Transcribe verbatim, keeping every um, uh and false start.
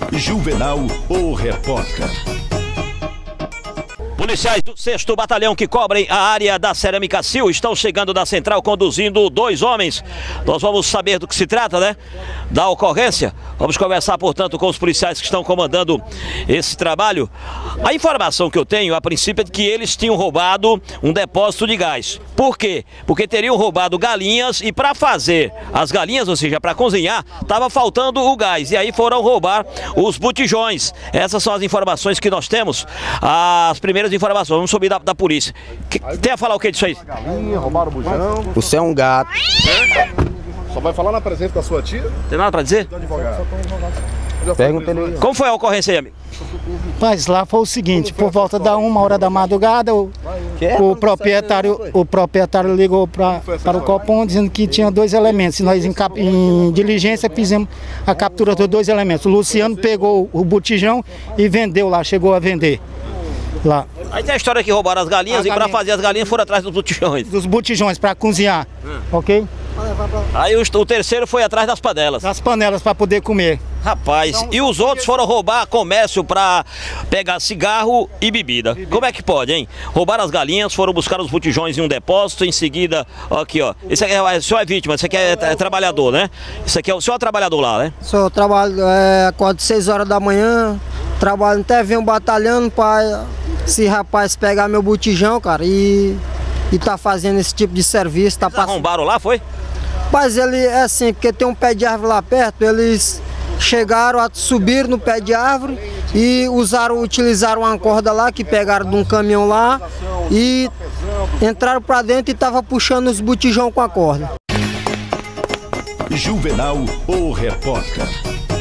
Juvenal, o repórter. Policiais do sexto Batalhão que cobrem a área da Cerâmica Sil estão chegando da central conduzindo dois homens. Nós vamos saber do que se trata, né? Da ocorrência. Vamos conversar, portanto, com os policiais que estão comandando esse trabalho. A informação que eu tenho, a princípio, é de que eles tinham roubado um depósito de gás. Por quê? Porque teriam roubado galinhas e para fazer as galinhas, ou seja, para cozinhar, estava faltando o gás. E aí foram roubar os botijões. Essas são as informações que nós temos. As primeiras informações. Vamos subir da, da polícia. Que, tem a falar o que disso aí? Galinha, roubaram o bujão. Você é um gato. Só vai falar na presença da sua tia? Tem nada para dizer? Pergunta ele. Como foi a ocorrência aí, amigo? Mas lá foi o seguinte, por volta da uma hora da madrugada, o, o proprietário, o proprietário ligou pra, para o Copom dizendo que tinha dois elementos. E nós em, cap, em diligência fizemos a captura dos dois elementos. O Luciano pegou o botijão e vendeu lá, chegou a vender lá. Aí tem a história que roubaram as galinhas As e para galinhas. fazer as galinhas foram atrás dos botijões. Dos botijões para cozinhar, Hum. ok? Aí o, o terceiro foi atrás das panelas. Das panelas para poder comer. Rapaz, e os outros foram roubar comércio para pegar cigarro e bebida. Como é que pode, hein? Roubaram as galinhas, foram buscar os botijões em um depósito, em seguida, ó, aqui, ó. Esse aqui é, o senhor é vítima, esse aqui é, é trabalhador, né? Esse aqui é o senhor é trabalhador lá, né? Só trabalho, é, acordo seis horas da manhã, trabalho até venho batalhando para esse rapaz pegar meu botijão, cara, e, e tá fazendo esse tipo de serviço. Tá Eles arrombaram lá, foi? Mas ele é assim, porque tem um pé de árvore lá perto, eles chegaram a subir no pé de árvore e usaram, utilizaram uma corda lá que pegaram de um caminhão lá e entraram para dentro e tava puxando os botijão com a corda. Juvenal, o repórter.